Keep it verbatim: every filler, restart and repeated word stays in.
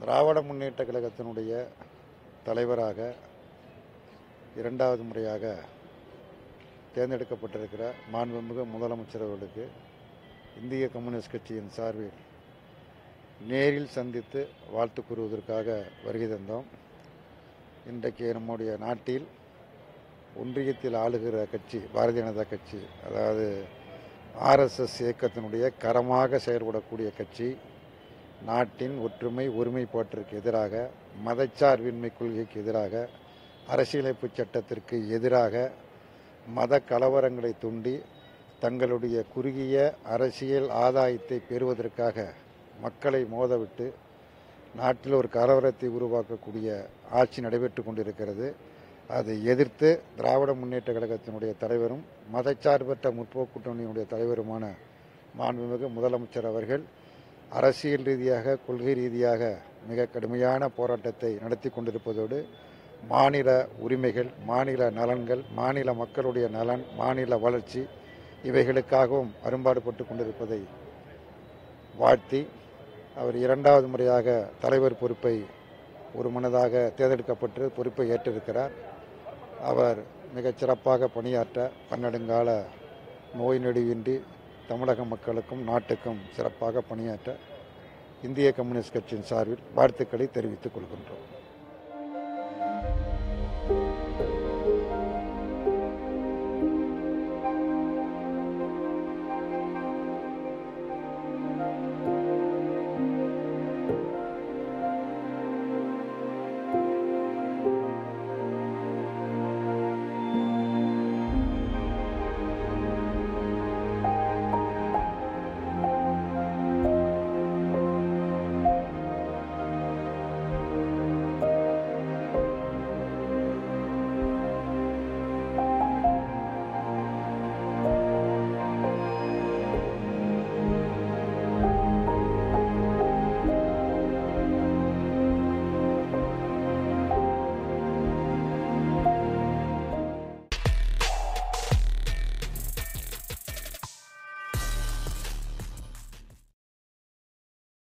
திராவிட முன்னேற்ற கழகத்தினுடைய தலைவராக இரண்டாவது முறையாக தேர்ந்தெடுக்கப்பட்டிருக்கிற மாண்புமிகு முதலமைச்சர் அவர்களுக்கு இந்திய கம்யூனிஸ்ட் கட்சியின் சார்பில் நேரில் சந்தித்து வாழ்த்து கூறுவதற்காக வருகை தந்தோம். இன்றைக்கு நம்முடைய நாட்டில் ஒன்றியத்தில் ஆளுகிற கட்சி பாரதிய ஜனதா கட்சி, அதாவது ஆர்எஸ்எஸ் இயக்கத்தினுடைய கரமாக செயல்படக்கூடிய கட்சி, நாட்டின் ஒற்றுமை ஒருமைப்பாட்டிற்கு எதிராக, மதச்சார்பின்மை கொள்கைக்கு எதிராக, அரசியலமைப்பு சட்டத்திற்கு எதிராக, மத கலவரங்களை தூண்டி தங்களுடைய குறுகிய அரசியல் ஆதாயத்தை பெறுவதற்காக மக்களை மோதவிட்டு நாட்டில் ஒரு கலவரத்தை உருவாக்கக்கூடிய ஆட்சி நடைபெற்று கொண்டிருக்கிறது. அதை எதிர்த்து திராவிட முன்னேற்ற கழகத்தினுடைய தலைவரும் மதச்சார்பற்ற முற்போக்கு கூட்டணியினுடைய தலைவருமான மாண்புமிகு முதலமைச்சர் அவர்கள் அரசியல் ரீதியாக, கொள்கை ரீதியாக மிக கடுமையான போராட்டத்தை நடத்தி கொண்டிருப்பதோடு மாநில உரிமைகள், மாநில நலன்கள், மாநில மக்களுடைய நலன், மாநில வளர்ச்சி இவைகளுக்காகவும் அரும்பாடுபட்டு கொண்டிருப்பதை வாழ்த்தி, அவர் இரண்டாவது முறையாக தலைவர் பொறுப்பை ஒரு மனதாக தேர்ந்தெடுக்கப்பட்டு பொறுப்பை ஏற்றிருக்கிறார். அவர் மிகச் சிறப்பாக பணியாற்ற, பன்னெடுங்கால நோய் நொடியின்றி தமிழக மக்களுக்கும் நாட்டுக்கும் சிறப்பாக பணியாற்ற இந்திய கம்யூனிஸ்ட் கட்சியின் சார்பில் வாழ்த்துக்களை தெரிவித்துக் கொள்கின்றோம்.